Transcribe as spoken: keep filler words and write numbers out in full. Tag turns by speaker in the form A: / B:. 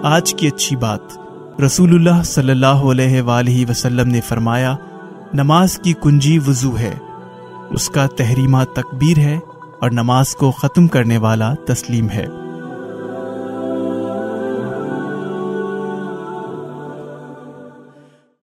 A: आज की अच्छी बात, रसूलुल्लाह सल्लल्लाहु अलैहि वसल्लम ने फरमाया, नमाज की कुंजी वुजू है, उसका तहरीमा तकबीर है और नमाज को ख़त्म करने वाला तस्लीम है।